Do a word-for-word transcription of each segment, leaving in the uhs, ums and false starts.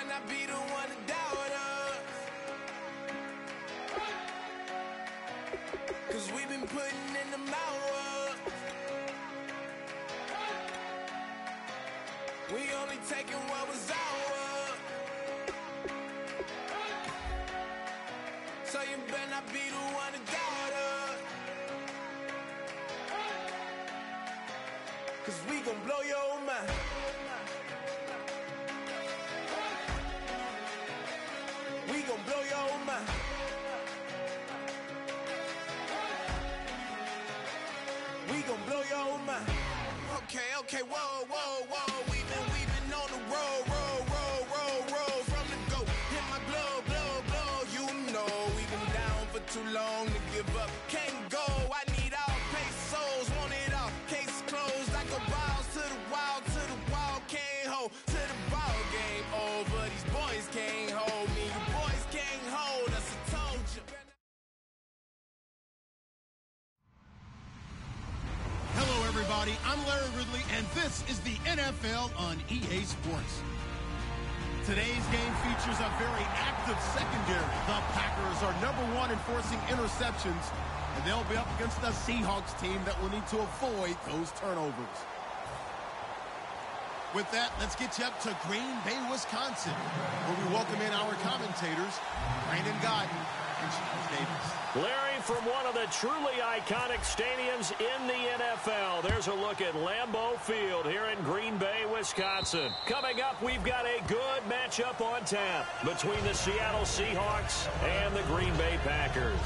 better not be the one to doubt us. Cause we've been putting in the hours. We only taking what was ours. So you better not be the one to doubt us. Cause we gon' blow your mind. We gon' blow your mind. We gon' blow your mind. Okay, okay, whoa, whoa, whoa. We been, we been on the road, road, road, road, road. From the go, hit my glow, blow, blow. You know we been down for too long to give up. Can't go, I need all pesos, want it all. Case closed, I go balls to the wall, to the wall. Can't hold, to the ball game over. These boys can't hold me. You boys can't hold us, I told you. Hello, everybody. I'm Larry Ridley, and this is the N F L on E A Sports. Today's game features a very active secondary. The Packers are number one in forcing interceptions, and they'll be up against the Seahawks team that will need to avoid those turnovers. With that, let's get you up to Green Bay, Wisconsin, where we welcome in our commentators, Brandon Godden and Charles Davis. Larry, from one of the truly iconic stadiums in the N F L, there's a look at Lambeau Field here in Green Bay, Wisconsin. Coming up, we've got a good matchup on tap between the Seattle Seahawks and the Green Bay Packers.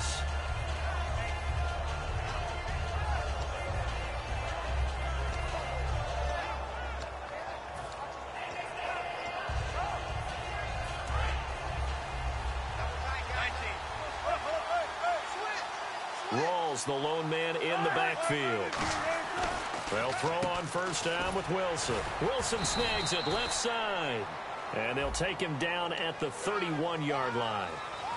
Rawls, the lone man in the backfield. They'll throw on first down with Wilson. Wilson snags it left side. And they'll take him down at the thirty-one yard line.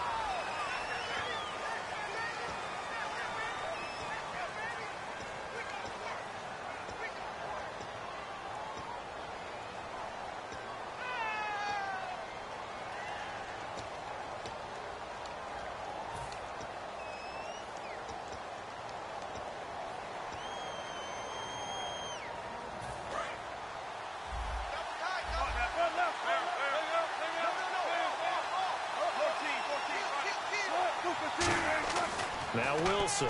Now Wilson.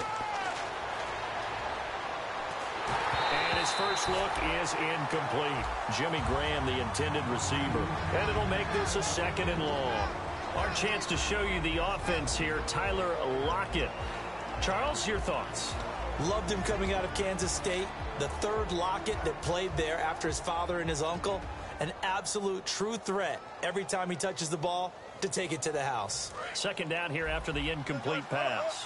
And his first look is incomplete. Jimmy Graham, the intended receiver. And it'll make this a second and long. Our chance to show you the offense here, Tyler Lockett. Charles, your thoughts? Loved him coming out of Kansas State. The third Lockett that played there after his father and his uncle. An absolute true threat every time he touches the ball to take it to the house. Second down here after the incomplete pass.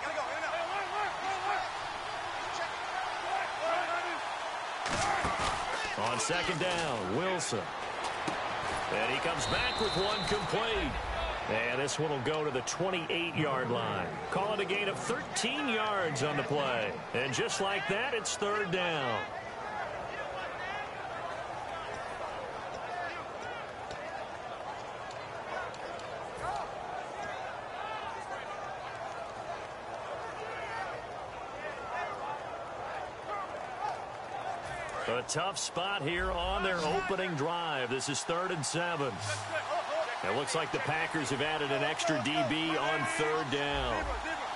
On second down, Wilson. And he comes back with one complete. And this one will go to the twenty-eight yard line. Call it a gain of thirteen yards on the play. And just like that, it's third down. A tough spot here on their opening drive. This is third and seven. It looks like the Packers have added an extra D B on third down.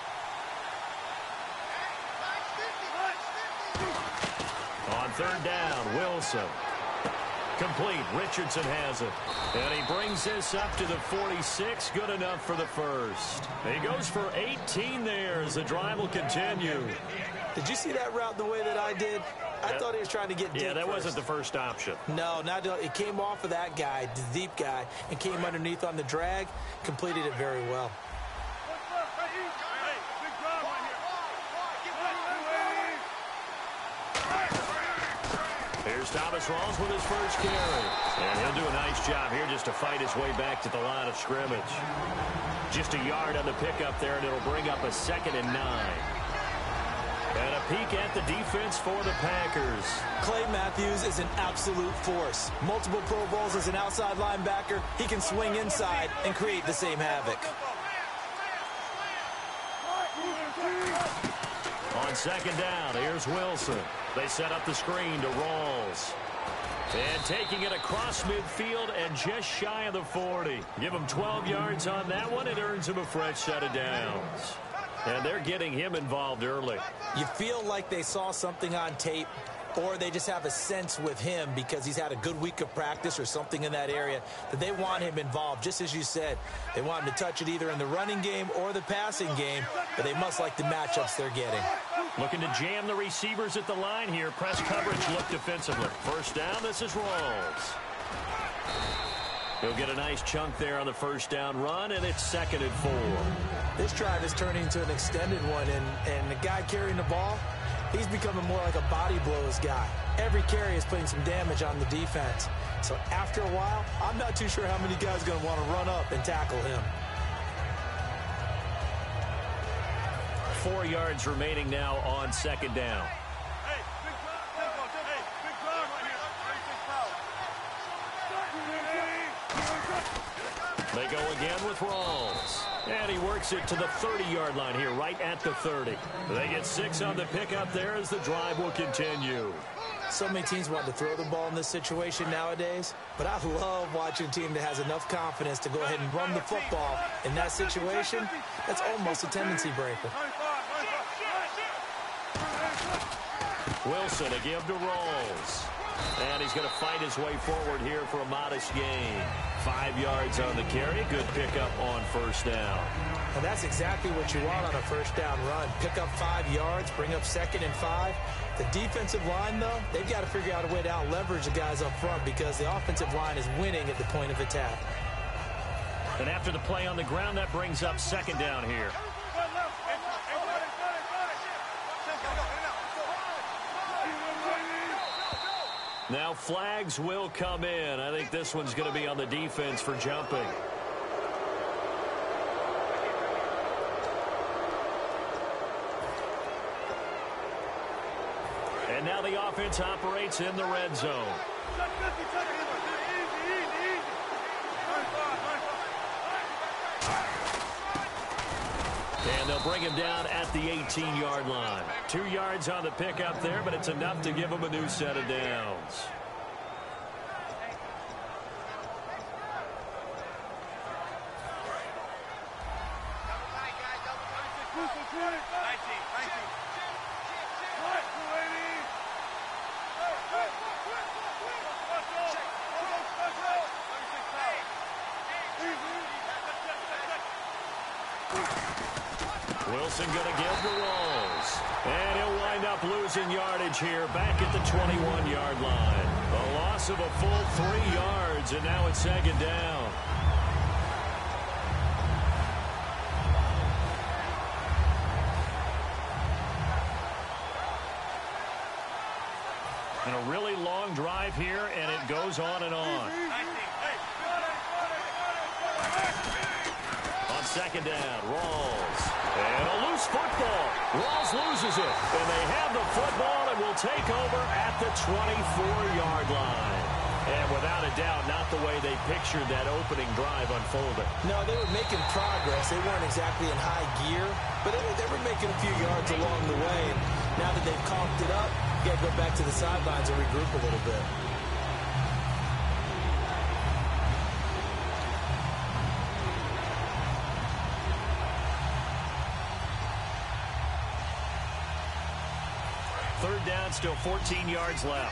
On third down, Wilson. Complete. Richardson has it. And he brings this up to the forty-six. Good enough for the first. He goes for eighteen there as the drive will continue. Did you see that route the way that I did? I that, thought he was trying to get deep Yeah, that first. wasn't the first option. No, not it came off of that guy, the deep guy, and came underneath on the drag, completed it very well. Here's Thomas Rawls with his first carry. And he'll do a nice job here just to fight his way back to the line of scrimmage. Just a yard on the pickup there, and it'll bring up a second and nine. And a peek at the defense for the Packers. Clay Matthews is an absolute force. Multiple Pro Bowls as an outside linebacker. He can swing inside and create the same havoc. On second down, here's Wilson. They set up the screen to Rawls. And taking it across midfield and just shy of the forty. Give him twelve yards on that one. It earns him a fresh set of downs. And they're getting him involved early. You feel like they saw something on tape, or they just have a sense with him because he's had a good week of practice or something in that area that they want him involved. Just as you said, they want him to touch it either in the running game or the passing game, but they must like the matchups they're getting. Looking to jam the receivers at the line here. Press coverage look defensively. First down, this is Rawls. He'll get a nice chunk there on the first down run, and it's second and four. This drive is turning into an extended one, and, and the guy carrying the ball, he's becoming more like a body blows guy. Every carry is putting some damage on the defense. So after a while, I'm not too sure how many guys are going to want to run up and tackle him. Four yards remaining now on second down. They go again with Rawls. And he works it to the thirty-yard line here, right at the thirty. They get six on the pickup there as the drive will continue. So many teams want to throw the ball in this situation nowadays, but I love watching a team that has enough confidence to go ahead and run the football in that situation. That's almost a tendency breaker. Wilson, a give to Rawls. And he's going to fight his way forward here for a modest gain. Five yards on the carry. Good pickup on first down. And that's exactly what you want on a first down run. Pick up five yards, bring up second and five. The defensive line, though, they've got to figure out a way to out-leverage the guys up front because the offensive line is winning at the point of attack. And after the play on the ground, that brings up second down here. Now flags will come in. I think this one's going to be on the defense for jumping. And now the offense operates in the red zone. And they'll bring him down at the eighteen-yard line. Two yards on the pickup there, but it's enough to give him a new set of downs. Wilson going to give to Rawls. And he'll wind up losing yardage here back at the twenty-one-yard line. A loss of a full three yards, and now it's second down. And a really long drive here, and it goes on and on. On second down, Rawls. And a loose football. Rawls loses it. And they have the football and will take over at the twenty-four-yard line. And without a doubt, not the way they pictured that opening drive unfolding. No, they were making progress. They weren't exactly in high gear, but they were, they were making a few yards along the way. And now that they've conked it up, you got to go back to the sidelines and regroup a little bit. Third down, still fourteen yards left.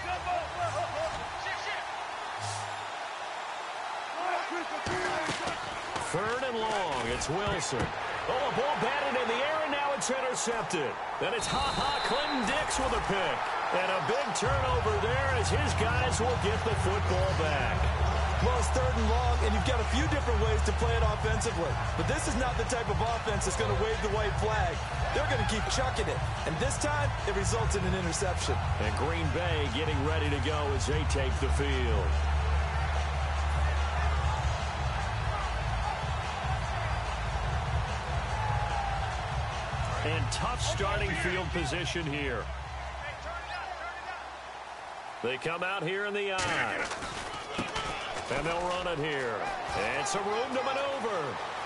Third and long, it's Wilson. Oh, a ball batted in the air, and now it's intercepted. Then it's ha-ha, Clinton Dix with a pick. And a big turnover there as his guys will get the football back. Well, it's third and long, and you've got a few different ways to play it offensively. But this is not the type of offense that's going to wave the white flag. They're going to keep chucking it. And this time, it results in an interception. And Green Bay getting ready to go as they take the field. And tough starting field position here. They come out here in the eye. And they'll run it here. And some room to maneuver.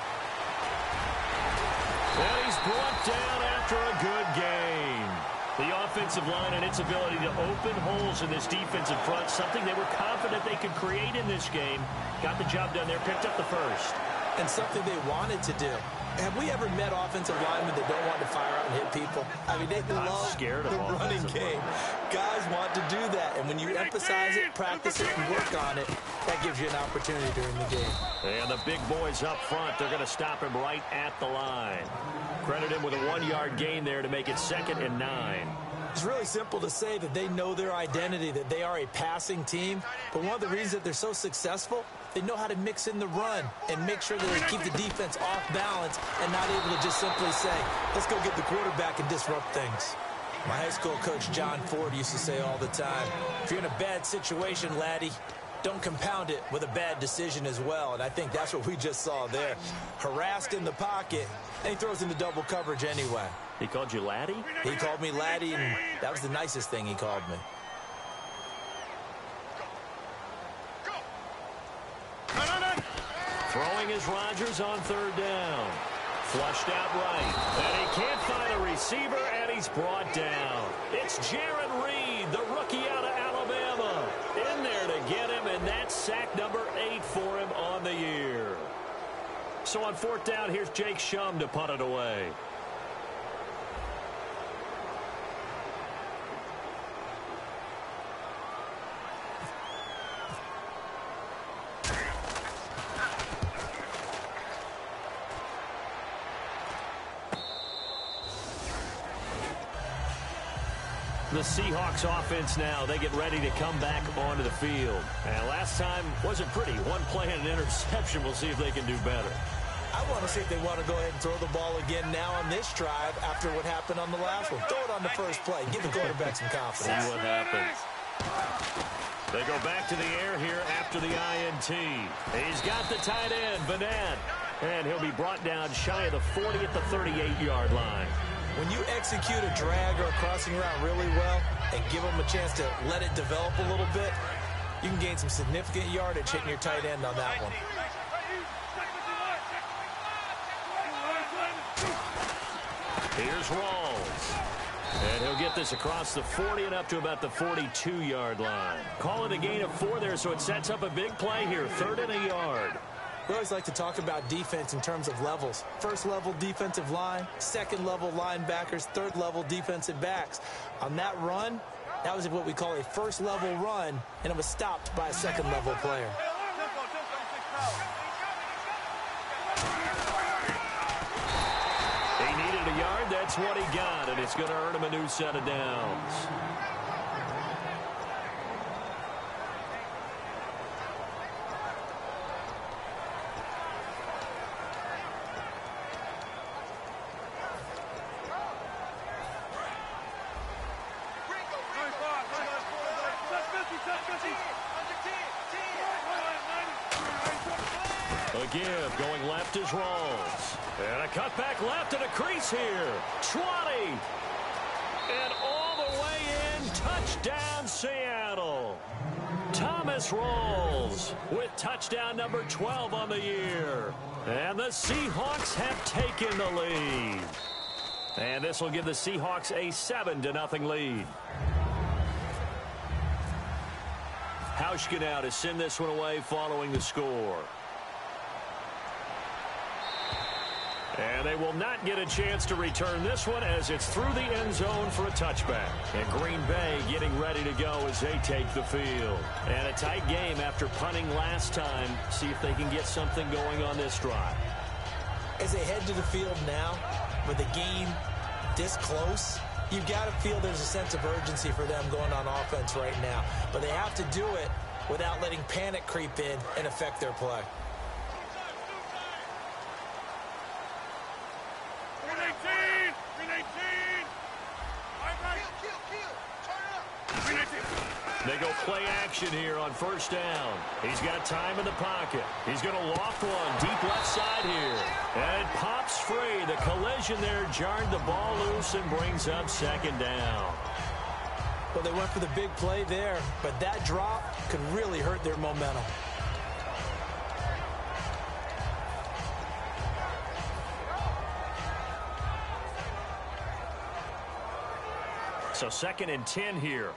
And he's brought down after a good game. The offensive line and its ability to open holes in this defensive front, something they were confident they could create in this game. Got the job done there, picked up the first. And something they wanted to do. Have we ever met offensive linemen that don't want to fire out and hit people? I mean, they I'm love scared of the running game. Guys want to do that, and when you emphasize it, practice it, and work on it, that gives you an opportunity during the game. And the big boys up front, they're going to stop him right at the line. Credit him with a one-yard gain there to make it second and nine. It's really simple to say that they know their identity, that they are a passing team. But one of the reasons that they're so successful, they know how to mix in the run and make sure that they keep the defense off balance and not able to just simply say, let's go get the quarterback and disrupt things. My high school coach, John Ford, used to say all the time, if you're in a bad situation, laddie, don't compound it with a bad decision as well. And I think that's what we just saw there. Harassed in the pocket, and he throws into double coverage anyway. He called you laddie? He called me laddie, and that was the nicest thing he called me. Throwing is Rodgers on third down. Flushed out right. And he can't find a receiver, and he's brought down. It's Jaron Reed, the rookie out of Alabama. In there to get him, and that's sack number eight for him on the year. So on fourth down, here's Jake Shum to punt it away. The Seahawks offense now, they get ready to come back onto the field. And last time wasn't pretty. One play and an interception. We'll see if they can do better. I want to see if they want to go ahead and throw the ball again now on this drive after what happened on the last one. Throw it on the first play. Give the quarterback some confidence. See what happens. They go back to the air here after the I N T. He's got the tight end, Vanette. And he'll be brought down shy of the forty at the thirty-eight-yard line. When you execute a drag or a crossing route really well and give them a chance to let it develop a little bit, you can gain some significant yardage hitting your tight end on that one. Here's Rawls. And he'll get this across the forty and up to about the forty-two-yard line. Call it a gain of four there, so it sets up a big play here. Third and a yard. We always like to talk about defense in terms of levels. First level defensive line, second level linebackers, third level defensive backs. On that run, that was what we call a first level run, and it was stopped by a second level player. He needed a yard, that's what he got, and it's going to earn him a new set of downs. A give, going left is Rawls. And a cutback left and a crease here. twenty. And all the way in, touchdown Seattle. Thomas Rawls with touchdown number twelve on the year. And the Seahawks have taken the lead. And this will give the Seahawks a seven to nothing lead. Hauschka now to send this one away following the score. And they will not get a chance to return this one as it's through the end zone for a touchback. And Green Bay getting ready to go as they take the field. And a tight game after punting last time. See if they can get something going on this drive. As they head to the field now, with the game this close, you've got to feel there's a sense of urgency for them going on offense right now. But they have to do it without letting panic creep in and affect their play. They go play action here on first down. He's got time in the pocket. He's going to loft one deep left side here. And it pops free. The collision there jarred the ball loose and brings up second down. Well, they went for the big play there, but that drop could really hurt their momentum. So second and ten here.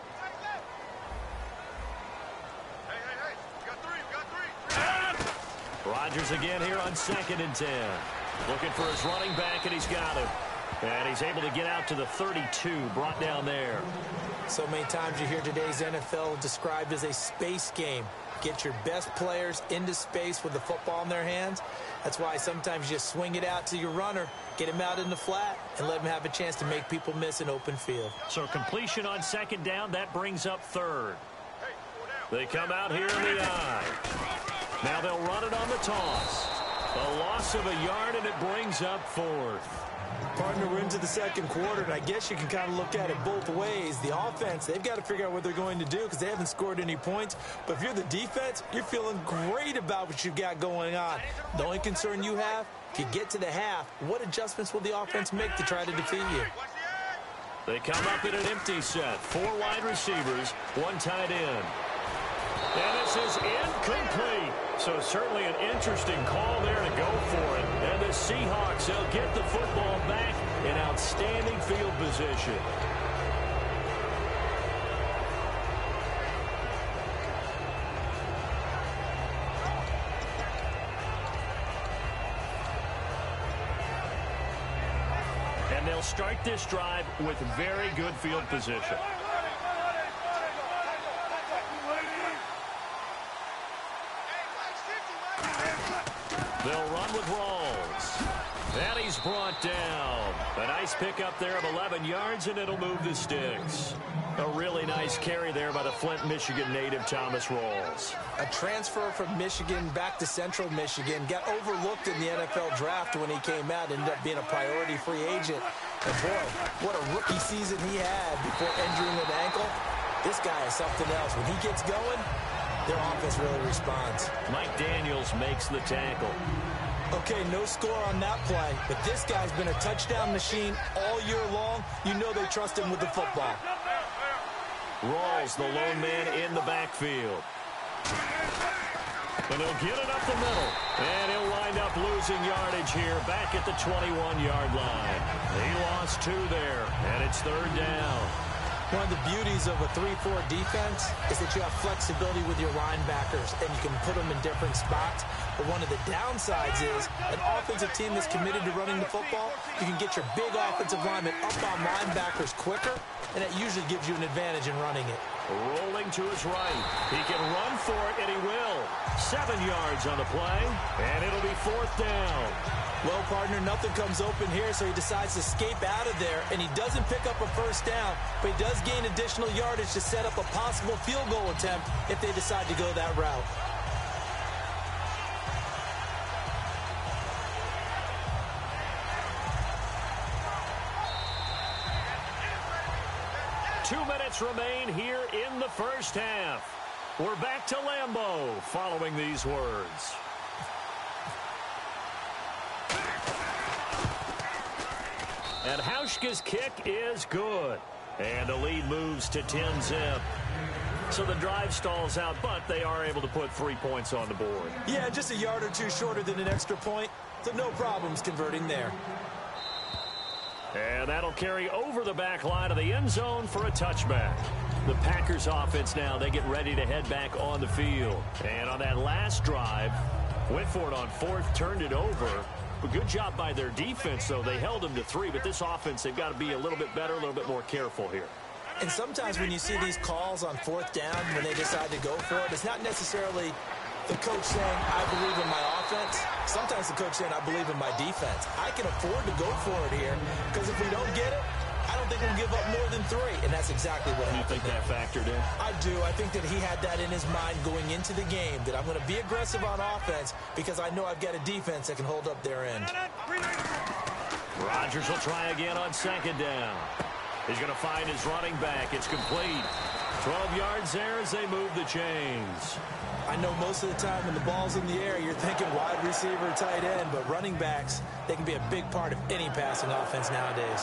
Hey, hey, hey. We got three. We got three. Rodgers again here on second and ten. Looking for his running back, and he's got him. And he's able to get out to the thirty-two, brought down there. So many times you hear today's N F L described as a space game. Get your best players into space with the football in their hands. That's why sometimes you just swing it out to your runner, get him out in the flat, and let him have a chance to make people miss an open field. So completion on second down, that brings up third. They come out here in the eye. Now they'll run it on the toss. A loss of a yard, and it brings up fourth. Partner, we're into the second quarter, and I guess you can kind of look at it both ways. The offense, they've got to figure out what they're going to do because they haven't scored any points. But if you're the defense, you're feeling great about what you've got going on. The only concern you have, if you get to the half, what adjustments will the offense make to try to defeat you? They come up in an empty set. Four wide receivers, one tight end. And this is incomplete. So certainly an interesting call there to go for it. And the Seahawks, they'll get the football back in outstanding field position. And they'll start this drive with very good field position. They'll run with Rawls. And he's brought down. A nice pickup there of eleven yards, and it'll move the sticks. A really nice carry there by the Flint, Michigan native Thomas Rawls. A transfer from Michigan back to Central Michigan. Got overlooked in the N F L draft when he came out. Ended up being a priority free agent. And boy, what a rookie season he had before injuring an ankle. This guy is something else. When he gets going, their offense really responds. Mike Daniels makes the tackle. Okay, no score on that play, but this guy's been a touchdown machine all year long. You know they trust him with the football. Rawls, the lone man in the backfield. And he'll get it up the middle. And he'll wind up losing yardage here back at the twenty-one-yard line. He lost two there, and it's third down. One of the beauties of a three four defense is that you have flexibility with your linebackers, and you can put them in different spots. But one of the downsides is an offensive team that's committed to running the football, you can get your big offensive linemen up on linebackers quicker, and that usually gives you an advantage in running it. Rolling to his right. He can run for it, and he will. Seven yards on the play, and it'll be fourth down. Well, partner, nothing comes open here, so he decides to escape out of there, and he doesn't pick up a first down, but he does gain additional yardage to set up a possible field goal attempt if they decide to go that route. Two minutes remain here in the first half. We're back to Lambeau following these words. And Hauschka's kick is good. And the lead moves to ten zip. So the drive stalls out, but they are able to put three points on the board. Yeah, just a yard or two shorter than an extra point, so no problems converting there. And that'll carry over the back line of the end zone for a touchback. The Packers offense now, they get ready to head back on the field. And on that last drive, went for it on fourth, turned it over. But good job by their defense, though. They held them to three, but this offense, they've got to be a little bit better, a little bit more careful here. And sometimes when you see these calls on fourth down, when they decide to go for it, it's not necessarily the coach saying, I believe in my offense. Sometimes the coach saying, I believe in my defense. I can afford to go for it here, because if we don't get it, I don't think we'll give up more than three. And that's exactly what happened. You think that factored in? I do. I think that he had that in his mind going into the game, that I'm going to be aggressive on offense because I know I've got a defense that can hold up their end. Rodgers will try again on second down. He's going to find his running back. It's complete. twelve yards there as they move the chains. I know most of the time when the ball's in the air, you're thinking wide receiver, tight end, but running backs, they can be a big part of any passing offense nowadays.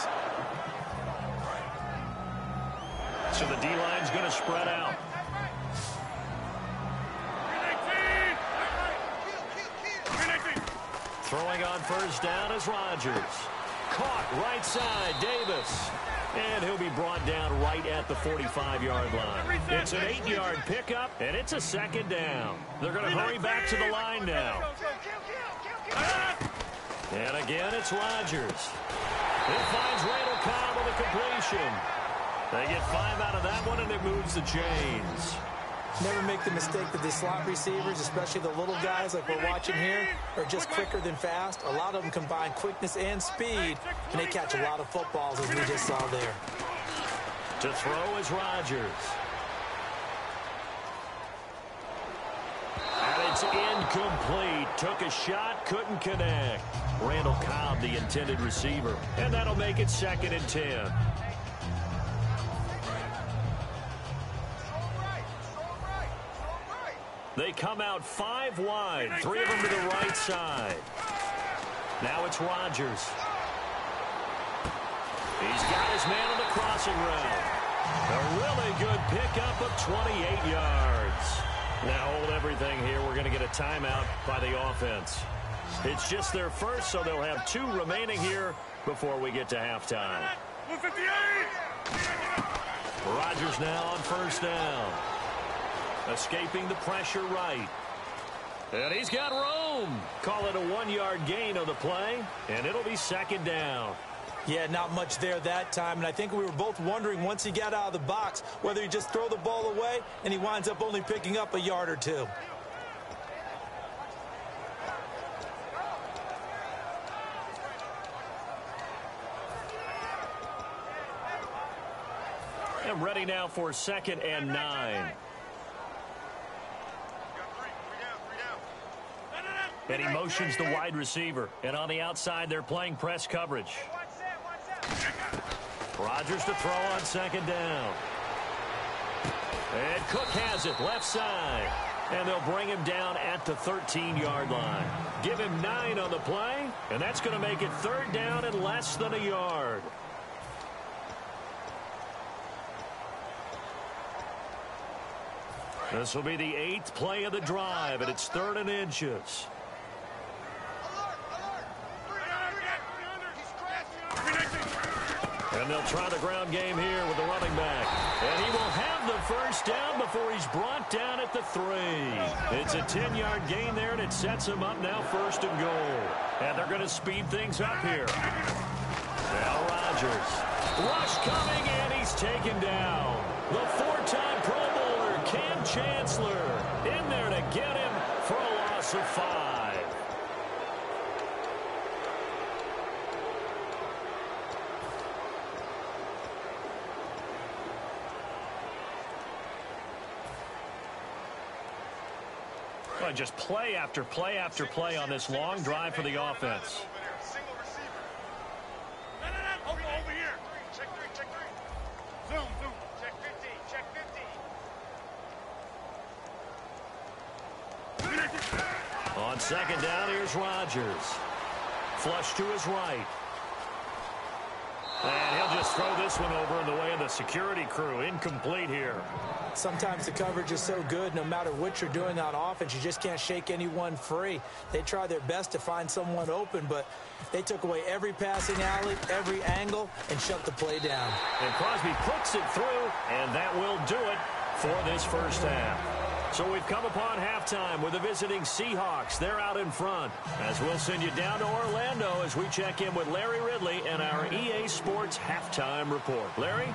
So the D-line's going to spread out. Throwing on first down is Rodgers. Caught right side, Davis. And he'll be brought down right at the forty-five-yard line. It's an eight-yard pickup, and it's a second down. They're going to hurry back to the line now. And again, it's Rodgers. He finds Randall Cobb with a completion. They get five out of that one, and it moves the chains. Never make the mistake that the slot receivers, especially the little guys like we're watching here, are just quicker than fast. A lot of them combine quickness and speed, and they catch a lot of footballs, as we just saw there. To throw is Rodgers. And it's incomplete. Took a shot, couldn't connect. Randall Cobb, the intended receiver. And that'll make it second and ten. They come out five wide, three of them to the right side. Now it's Rodgers. He's got his man on the crossing route. A really good pickup of twenty-eight yards. Now hold everything here. We're going to get a timeout by the offense. It's just their first, so they'll have two remaining here before we get to halftime. Rodgers now on first down. Escaping the pressure right. And he's got room. Call it a one-yard gain on the play, and it'll be second down. Yeah, not much there that time, and I think we were both wondering once he got out of the box whether he just throw the ball away, and he winds up only picking up a yard or two. And ready now for second and nine. And he motions the wide receiver. And on the outside, they're playing press coverage. Rodgers to throw on second down. And Cook has it left side. And they'll bring him down at the thirteen-yard line. Give him nine on the play. And that's going to make it third down and less than a yard. This will be the eighth play of the drive, and it's third and inches. And they'll try the ground game here with the running back. And he will have the first down before he's brought down at the three. It's a ten-yard gain there, and it sets him up now first and goal. And they're going to speed things up here. Now Rodgers. Rush coming, and he's taken down. The four-time Pro Bowler, Cam Chancellor, in there to get him for a loss of five. Well, just play after play after play on this long drive for the offense. Single receiver. No, no, no. Over, over here. Check three, check three. Zoom, zoom. Check fifty, check fifty. On second down, here's Rodgers. Flush to his right. And he'll just throw this one over in the way of the security crew. Incomplete here. Sometimes the coverage is so good, no matter what you're doing on offense, you just can't shake anyone free. They try their best to find someone open, but they took away every passing alley, every angle, and shut the play down. And Crosby puts it through, and that will do it for this first half. So we've come upon halftime with the visiting Seahawks. They're out in front. As we'll send you down to Orlando as we check in with Larry Ridley and our E A Sports Halftime Report. Larry?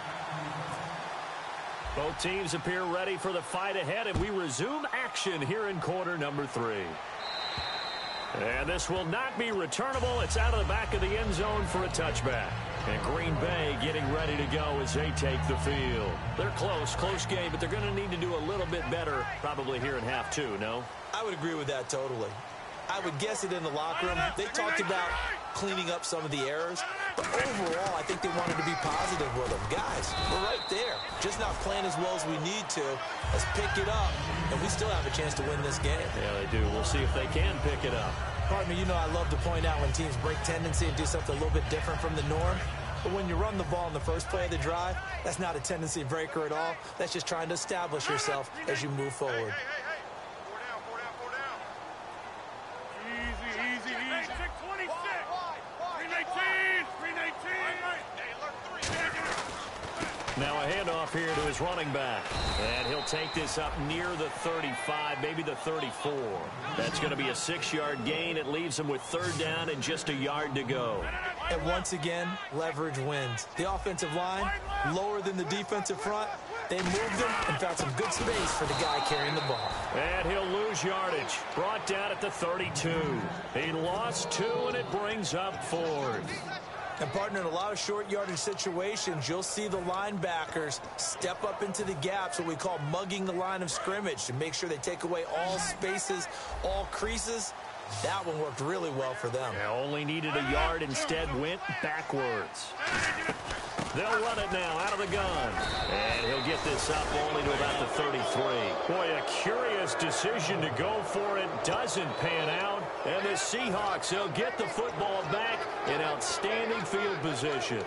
Both teams appear ready for the fight ahead, and we resume action here in quarter number three. And this will not be returnable. It's out of the back of the end zone for a touchback. And Green Bay getting ready to go as they take the field. They're close, close game, but they're going to need to do a little bit better probably here in half two, no? I would agree with that totally. I would guess it in the locker room. They talked about cleaning up some of the errors, but overall, I think they wanted to be positive with them. Guys, we're right there. just not playing as well as we need to. Let's pick it up, and we still have a chance to win this game. Yeah, they do. We'll see if they can pick it up. Pardon me, you know I love to point out when teams break tendency and do something a little bit different from the norm. But when you run the ball in the first play of the drive, that's not a tendency breaker at all. That's just trying to establish yourself as you move forward. Hey, hey, hey, hey. Four down, four down, four down. Easy, easy, easy. six twenty-six. three nineteen. three nineteen. Hey, alert three. Now a handoff here to his running back. And he'll take this up near the thirty-five, maybe the thirty-four. That's going to be a six-yard gain. It leaves him with third down and just a yard to go. And once again, leverage wins. The offensive line, lower than the defensive front. They moved him and found some good space for the guy carrying the ball. And he'll lose yardage. Brought down at the thirty-two. He lost two, and it brings up fourth. And, partner, in a lot of short yardage situations, you'll see the linebackers step up into the gaps, what we call mugging the line of scrimmage, to make sure they take away all spaces, all creases. That one worked really well for them. Yeah, only needed a yard, instead went backwards. They'll run it now out of the gun. And he'll get this up only to about the thirty-three. Boy, a curious decision to go for it. Doesn't pan out. And the Seahawks, they'll get the football back in outstanding field position.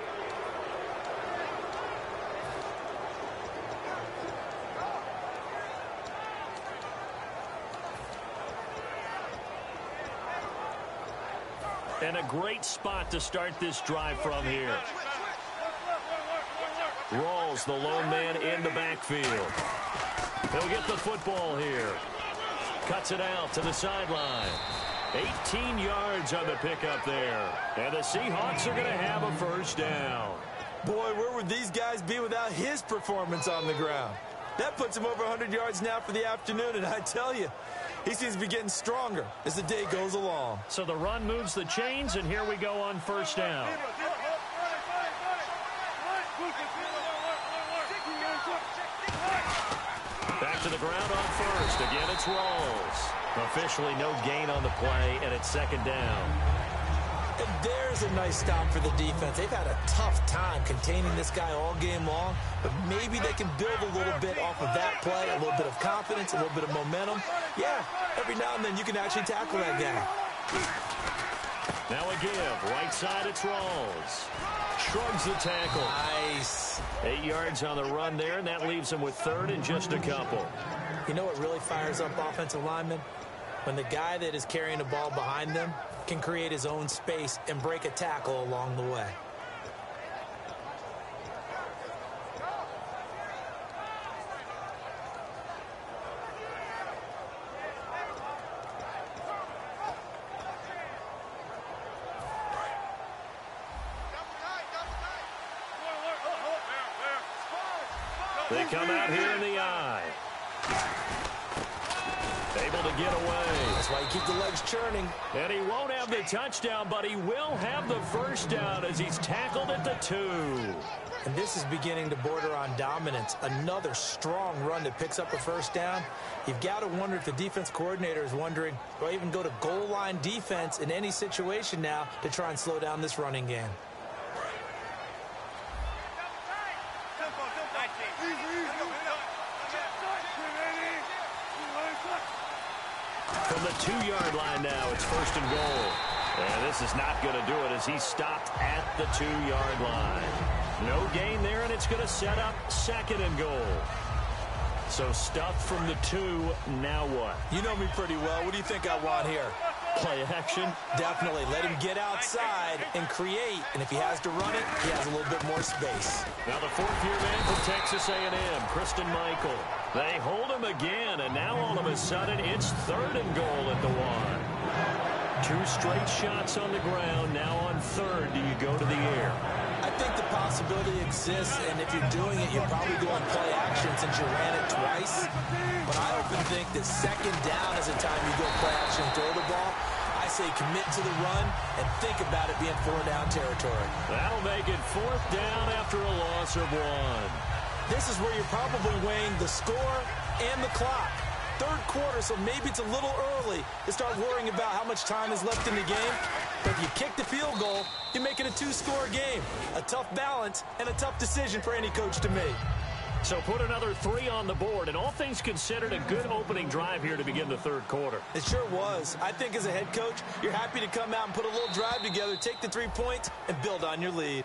And a great spot to start this drive from here. Rawls, the lone man in the backfield. He'll get the football here. Cuts it out to the sideline. eighteen yards on the pickup there. And the Seahawks are going to have a first down. Boy, where would these guys be without his performance on the ground? That puts him over one hundred yards now for the afternoon, and I tell you, he seems to be getting stronger as the day goes along. So the run moves the chains, and here we go on first down. Back to the ground on first. Again, it's Rawls. Officially no gain on the play, and it's second down. And there's a nice stop for the defense. They've had a tough time containing this guy all game long, but maybe they can build a little bit off of that play, a little bit of confidence, a little bit of momentum. Yeah, every now and then you can actually tackle that guy. Now a give. Right side, it's Rawls. Shrugs the tackle. Nice. Eight yards on the run there, and that leaves him with third and just a couple. You know what really fires up offensive linemen? When the guy that is carrying the ball behind them can create his own space and break a tackle along the way. They come out here in the eye. Able to get away. That's why you keep the legs churning. And he won't have the touchdown, but he will have the first down as he's tackled at the two. And this is beginning to border on dominance. Another strong run that picks up a first down. You've got to wonder if the defense coordinator is wondering, do I even go to goal line defense in any situation now to try and slow down this running game? From the two-yard line now, it's first and goal. And this is not going to do it as he's stopped at the two-yard line. No gain there, and it's going to set up second and goal. So stuffed from the two, now what? You know me pretty well. What do you think I want here? Play action? Definitely. Let him get outside and create. And if he has to run it, he has a little bit more space. Now the fourth-year man from Texas A and M, Kristen Michael. They hold him again, and now all of a sudden it's third and goal at the one. Two straight shots on the ground. Now on third, do you go to the air? I think the possibility exists, and if you're doing it, you're probably doing play action since you ran it twice. But I often think that second down is the time you go play action and throw the ball. I say commit to the run and think about it being four down territory. That'll make it fourth down after a loss of one. This is where you're probably weighing the score and the clock. Third quarter, so maybe it's a little early to start worrying about how much time is left in the game. But if you kick the field goal, you make it a two-score game. A tough balance and a tough decision for any coach to make. So put another three on the board, and all things considered, a good opening drive here to begin the third quarter. It sure was. I think as a head coach, you're happy to come out and put a little drive together, take the three points, and build on your lead.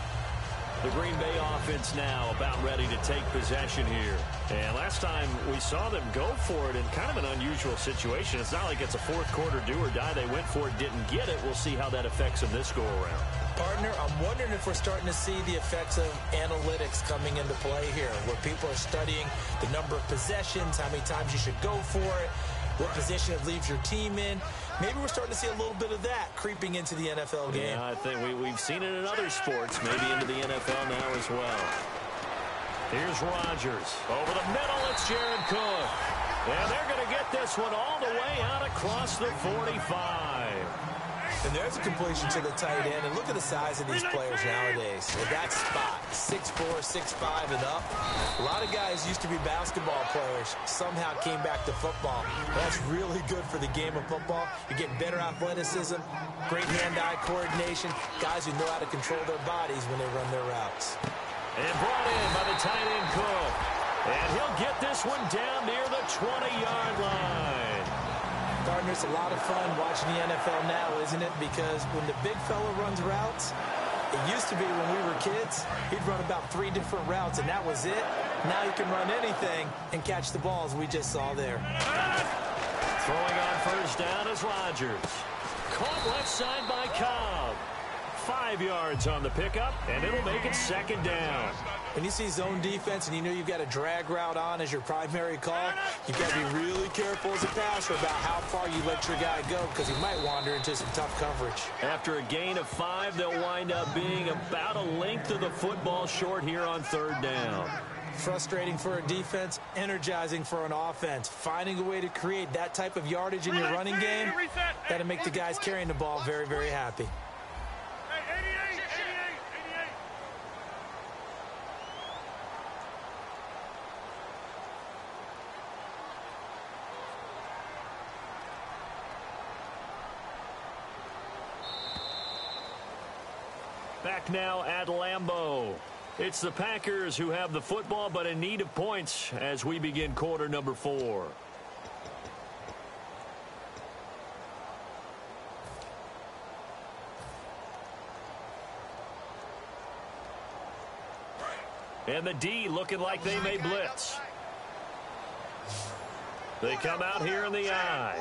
The Green Bay offense now about ready to take possession here. And last time we saw them go for it in kind of an unusual situation. It's not like it's a fourth quarter do or die. They went for it, didn't get it. We'll see how that affects them this go-around. Partner, I'm wondering if we're starting to see the effects of analytics coming into play here, where people are studying the number of possessions, how many times you should go for it, what position it leaves your team in. Maybe we're starting to see a little bit of that creeping into the N F L game. Yeah, I think we, we've seen it in other sports, maybe into the N F L now as well. Here's Rodgers. Over the middle, it's Jared Cook. And they're going to get this one all the way out across the forty-five. And there's a completion to the tight end. And look at the size of these players nowadays. At that spot, six four, six five and up. A lot of guys used to be basketball players, somehow came back to football. That's really good for the game of football. You're getting better athleticism, great hand-eye coordination, guys who know how to control their bodies when they run their routes. And brought in by the tight end Cook. And he'll get this one down near the twenty-yard line. Partner, it's a lot of fun watching the N F L now, isn't it? Because when the big fella runs routes, it used to be when we were kids, he'd run about three different routes, and that was it. Now he can run anything and catch the balls we just saw there. Throwing on first down is Rodgers. Caught left side by Cobb. Five yards on the pickup, and it'll make it second down. When you see zone defense and you know you've got a drag route on as your primary call, you've got to be really careful as a passer about how far you let your guy go, because he might wander into some tough coverage. After a gain of five, they'll wind up being about a length of the football short here on third down. Frustrating for a defense, energizing for an offense. Finding a way to create that type of yardage in your running game, that'll make the guys carrying the ball very, very happy. Back now at Lambeau. It's the Packers who have the football, but in need of points as we begin quarter number four. And the D looking like they may blitz. They come out here in the I.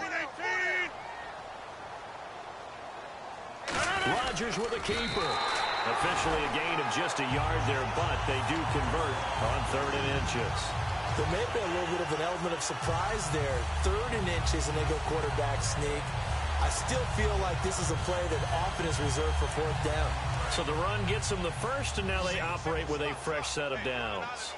Rodgers with a keeper. Officially a gain of just a yard there, but they do convert on third and inches. There may be a little bit of an element of surprise there. Third and inches, and they go quarterback sneak. I still feel like this is a play that often is reserved for fourth down. So the run gets them the first, and now they operate with a fresh set of downs.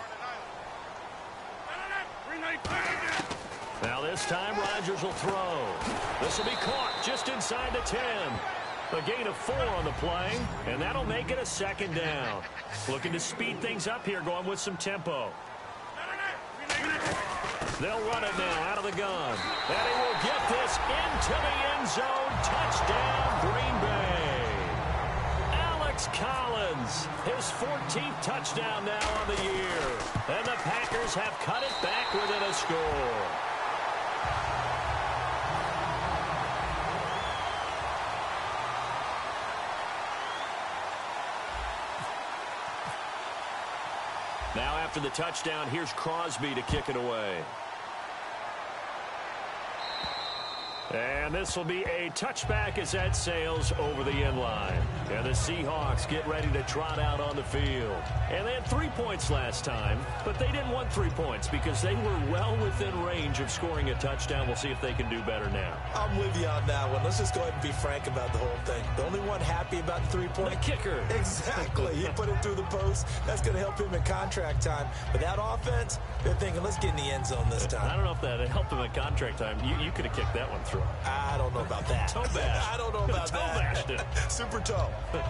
Now this time Rodgers will throw. This will be caught just inside the ten. A gain of four on the play, and that'll make it a second down. Looking to speed things up here, going with some tempo. They'll run it now out of the gun. And he will get this into the end zone. Touchdown, Green Bay. Alex Collins, his fourteenth touchdown now on the year. And the Packers have cut it back within a score. Now after the touchdown, here's Crosby to kick it away. And this will be a touchback as that sails over the end line. And the Seahawks get ready to trot out on the field. And they had three points last time, but they didn't want three points because they were well within range of scoring a touchdown. We'll see if they can do better now. I'm with you on that one. Let's just go ahead and be frank about the whole thing. The only one happy about the three-point... The kicker. Exactly. He put it through the post. That's going to help him in contract time. But that offense, they're thinking, let's get in the end zone this time. I don't know if that helped him in contract time. You, you could have kicked that one through. I don't know about that. Toe bash. I don't know about toe that. Bashed it. Super toe.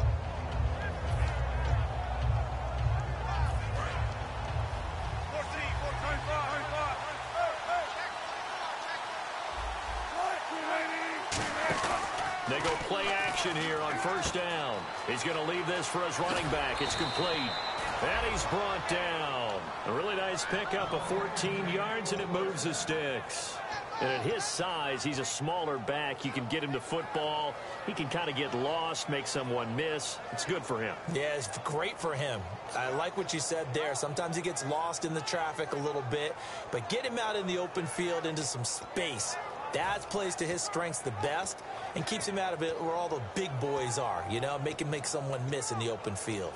They go play action here on first down. He's going to leave this for his running back. It's complete. And he's brought down. A really nice pickup of fourteen yards, and it moves the sticks. And at his size, he's a smaller back. You can get him to football. He can kind of get lost, make someone miss. It's good for him. Yeah, it's great for him. I like what you said there. Sometimes he gets lost in the traffic a little bit, but get him out in the open field into some space. That plays to his strengths the best and keeps him out of it where all the big boys are, you know, make him make someone miss in the open field.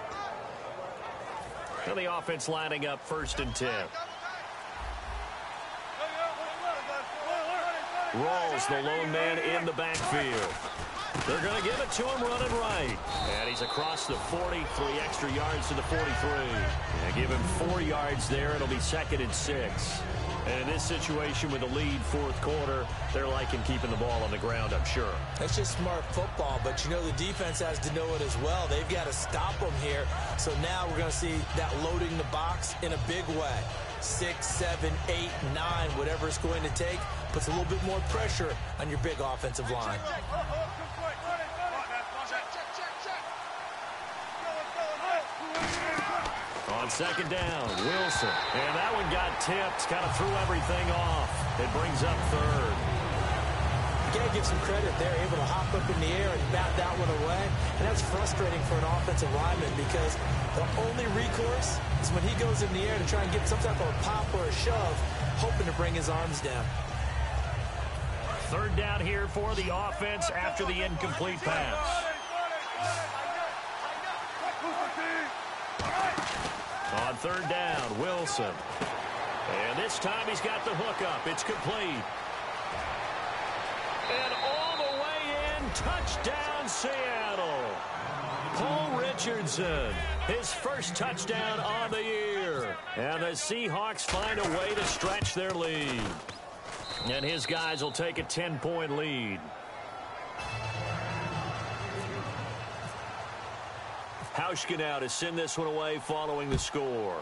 Now the offense lining up first and ten. Rawls, the lone man in the backfield. They're going to give it to him running right. And he's across the forty, three extra yards to the forty-three. Yeah, give him four yards there. It'll be second and six. And in this situation with the lead fourth quarter, they're liking keeping the ball on the ground, I'm sure. That's just smart football, but you know the defense has to know it as well. They've got to stop them here. So now we're going to see that loading the box in a big way. Six, seven, eight, nine, whatever it's going to take, puts a little bit more pressure on your big offensive line. On second down, Wilson. And that one got tipped, kind of threw everything off. It brings up third. You got to give some credit. They're able to hop up in the air and bat that one away. And that's frustrating for an offensive lineman because the only recourse is when he goes in the air to try and get some type of a pop or a shove, hoping to bring his arms down. Third down here for the offense after the incomplete pass. On third down, Wilson. And this time he's got the hook up. It's complete. And all the way in, touchdown Seattle. Paul Richardson, his first touchdown on the year. And the Seahawks find a way to stretch their lead. And his guys will take a ten-point lead. Hauschka now to send this one away following the score.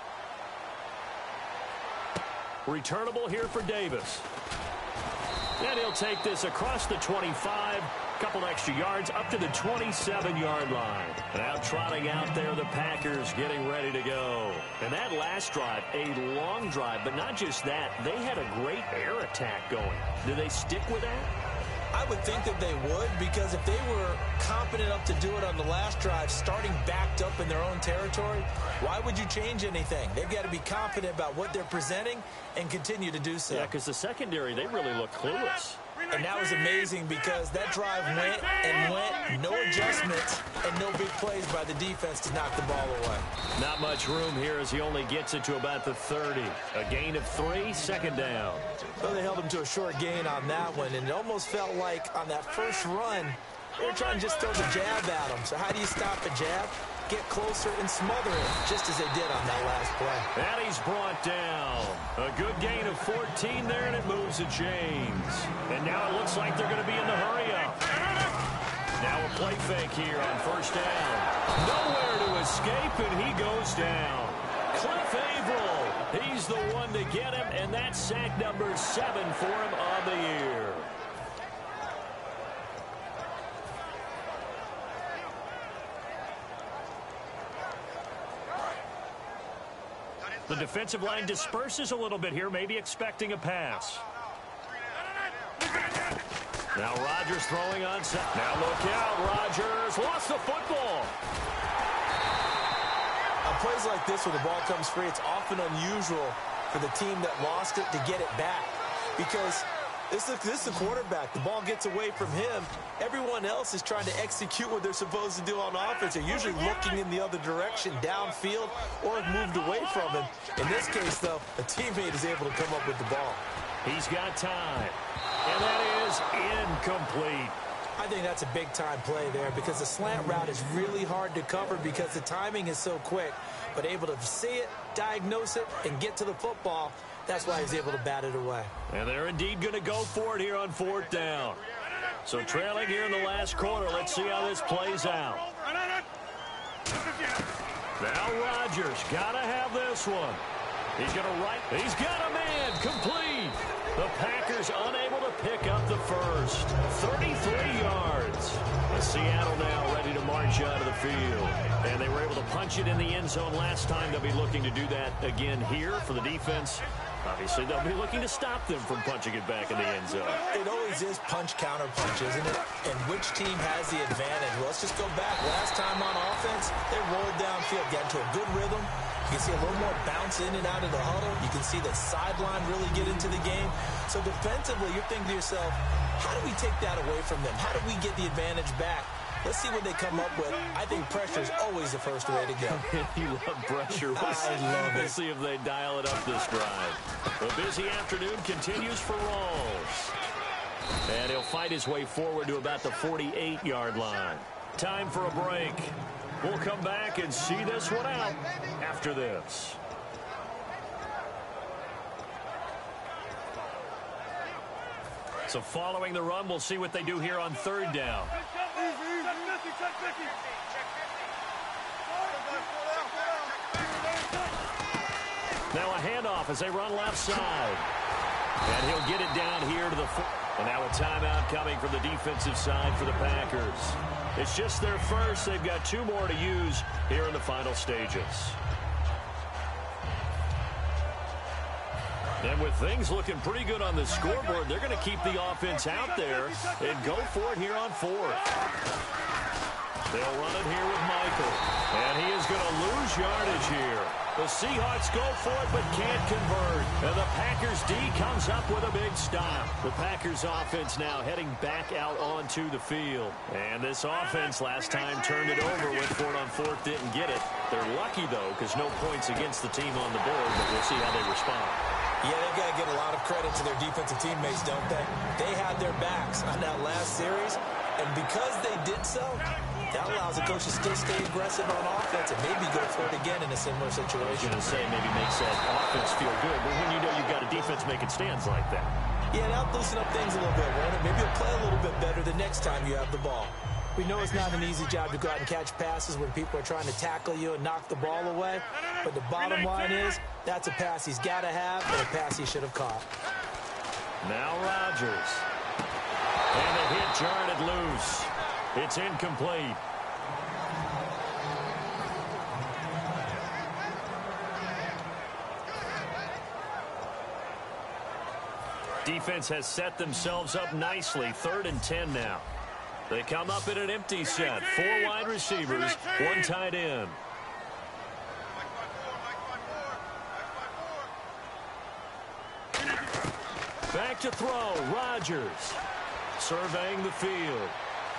Returnable here for Davis. And he'll take this across the twenty-five. Couple extra yards up to the twenty-seven-yard line. Now trotting out there, the Packers getting ready to go. And that last drive, a long drive, but not just that. They had a great air attack going. Do they stick with that? I would think that they would, because if they were confident enough to do it on the last drive, starting backed up in their own territory, why would you change anything? They've got to be confident about what they're presenting and continue to do so. Yeah, because the secondary, they really look clueless. And that was amazing because that drive went and went, no adjustments, and no big plays by the defense to knock the ball away. Not much room here as he only gets it to about the thirty. A gain of three, second down. Well, they held him to a short gain on that one, and it almost felt like on that first run, they were trying to just throw the jab at him. So how do you stop a jab? Get closer and smother it, just as they did on that last play. And he's brought down. A good gain of fourteen there, and it moves the chains. And now it looks like they're going to be in the hurry-up. Now a play fake here on first down. Nowhere to escape, and he goes down. Cliff Averill, he's the one to get him, and that's sack number seven for him on the year. The defensive line disperses a little bit here, maybe expecting a pass. Now Rodgers throwing on set. Now look out, Rodgers lost the football. On plays like this where the ball comes free, it's often unusual for the team that lost it to get it back. Because this is, this is the quarterback. The ball gets away from him. Everyone else is trying to execute what they're supposed to do on offense. They're usually looking in the other direction, downfield, or have moved away from him. In this case, though, a teammate is able to come up with the ball. He's got time. And that is incomplete. I think that's a big-time play there because the slant route is really hard to cover because the timing is so quick. But able to see it, diagnose it, and get to the football, that's why he's able to bat it away. And they're indeed going to go for it here on fourth down. So trailing here in the last quarter, let's see how this plays out. Now Rodgers got to have this one. He's going to right. He's got a man complete. The Packers unable to pick up the first. thirty-three yards. Seattle now ready to march out of the field. And they were able to punch it in the end zone last time. They'll be looking to do that again here for the defense. Obviously, they'll be looking to stop them from punching it back in the end zone. It always is punch-counter-punch, isn't it? And which team has the advantage? Well, let's just go back. Last time on offense, they rolled downfield, got into a good rhythm. You can see a little more bounce in and out of the huddle. You can see the sideline really get into the game. So defensively, you're thinking to yourself, how do we take that away from them? How do we get the advantage back? Let's see what they come up with. I think pressure is always the first way to go. You love pressure. We'll I love it. We'll see if they dial it up this drive. A busy afternoon continues for Rawls. And he'll fight his way forward to about the forty-eight yard line. Time for a break. We'll come back and see this one out after this. So following the run, we'll see what they do here on third down. Now a handoff as they run left side. And he'll get it down here to the foot. And now a timeout coming from the defensive side for the Packers. It's just their first. They've got two more to use here in the final stages. And with things looking pretty good on the scoreboard, they're going to keep the offense out there and go for it here on fourth. They'll run it here with Michael. And he is going to lose yardage here. The Seahawks go for it but can't convert. And the Packers D comes up with a big stop. The Packers offense now heading back out onto the field. And this offense last time turned it over, went for it on fourth, didn't get it. They're lucky, though, because no points against the team on the board, but we'll see how they respond. Yeah, they've got to give a lot of credit to their defensive teammates, don't they? They had their backs on that last series, and because they did so, that allows the coach to still stay aggressive on offense and maybe go for it again in a similar situation. I was going to say maybe makes that offense feel good, but when you know you've got a defense making stands like that. Yeah, that'll loosen up things a little bit, won't it? Maybe you'll play a little bit better the next time you have the ball. We know it's not an easy job to go out and catch passes when people are trying to tackle you and knock the ball away. But the bottom line is, that's a pass he's got to have and a pass he should have caught. Now Rodgers. And the hit jarred loose. It's incomplete. Defense has set themselves up nicely. Third and ten now. They come up in an empty set. Four wide receivers, one tight end. Back to throw. Rodgers surveying the field.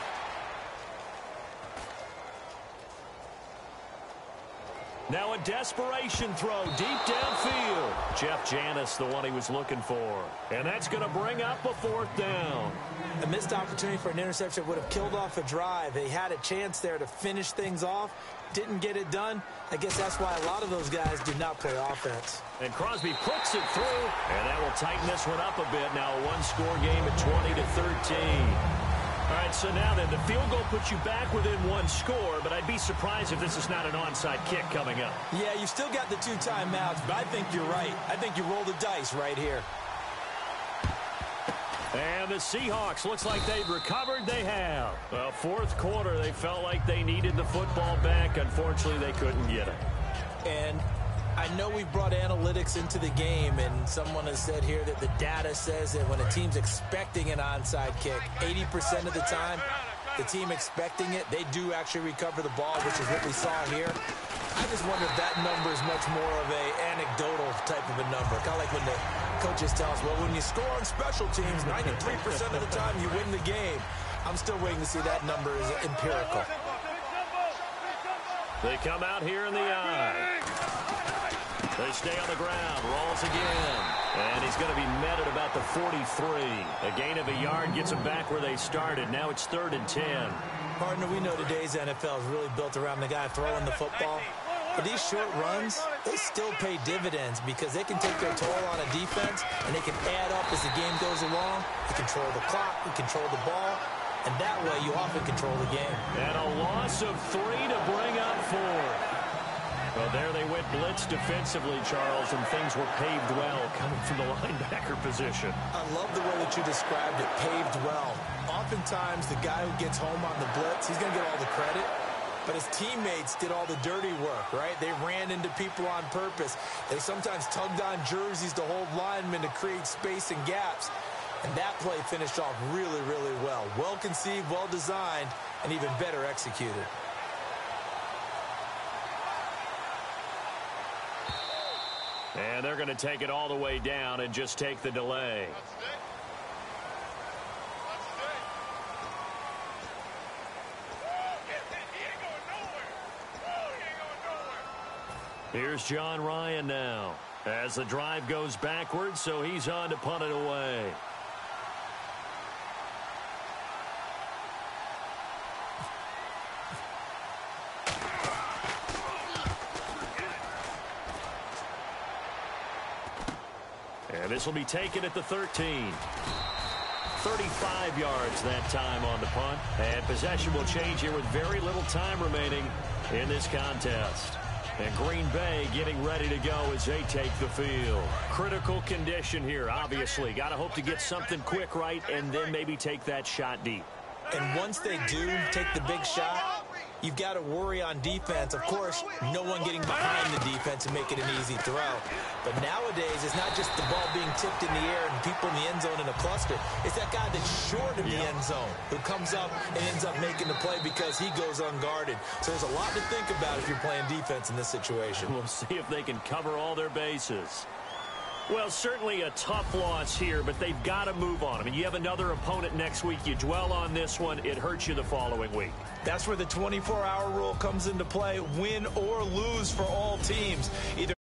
Now a desperation throw deep downfield. Jeff Janis, the one he was looking for. And that's going to bring up a fourth down. A missed opportunity for an interception would have killed off a drive. They had a chance there to finish things off. Didn't get it done. I guess that's why a lot of those guys do not play offense. And Crosby puts it through. And that will tighten this one up a bit. Now a one-score game at twenty to thirteen. All right, so now then, the field goal puts you back within one score, but I'd be surprised if this is not an onside kick coming up. Yeah, you still got the two timeouts, but I think you're right. I think you roll the dice right here. And the Seahawks, looks like they've recovered. They have. Well, fourth quarter, they felt like they needed the football back. Unfortunately, they couldn't get it. And I know we've brought analytics into the game, and someone has said here that the data says that when a team's expecting an onside kick, eighty percent of the time, the team expecting it, they do actually recover the ball, which is what we saw here. I just wonder if that number is much more of a anecdotal type of a number. Kind of like when the coaches tell us, well, when you score on special teams, ninety-three percent of the time you win the game. I'm still waiting to see that number is empirical. They come out here in the eye. They stay on the ground. Rolls again. And he's going to be met at about the forty-three. A gain of a yard gets him back where they started. Now it's third and ten. Partner, we know today's N F L is really built around the guy throwing the football. But these short runs, they still pay dividends because they can take their toll on a defense and they can add up as the game goes along. You control the clock, you control the ball, and that way you often control the game. And a loss of three to bring up four. Well, there they went blitz defensively, Charles, and things were paved well coming from the linebacker position. I love the way that you described it, paved well. Oftentimes, the guy who gets home on the blitz, he's going to get all the credit. But his teammates did all the dirty work, right? They ran into people on purpose. They sometimes tugged on jerseys to hold linemen to create space and gaps. And that play finished off really, really well. Well conceived, well designed, and even better executed. And they're going to take it all the way down and just take the delay. Here's John Ryan now as the drive goes backwards, so he's on to punt it away. And this will be taken at the thirteen. thirty-five yards that time on the punt. And possession will change here with very little time remaining in this contest. And Green Bay getting ready to go as they take the field. Critical condition here, obviously. Got to hope to get something quick right and then maybe take that shot deep. And once they do take the big shot, you've got to worry on defense. Of course, no one getting behind the defense and make it an easy throw. But nowadays, it's not just the ball being tipped in the air and people in the end zone in a cluster. It's that guy that's short of the yeah. end zone who comes up and ends up making the play because he goes unguarded. So there's a lot to think about if you're playing defense in this situation. We'll see if they can cover all their bases. Well, certainly a tough loss here, but they've got to move on. I mean, you have another opponent next week. You dwell on this one, it hurts you the following week. That's where the twenty-four hour rule comes into play. Win or lose for all teams. Either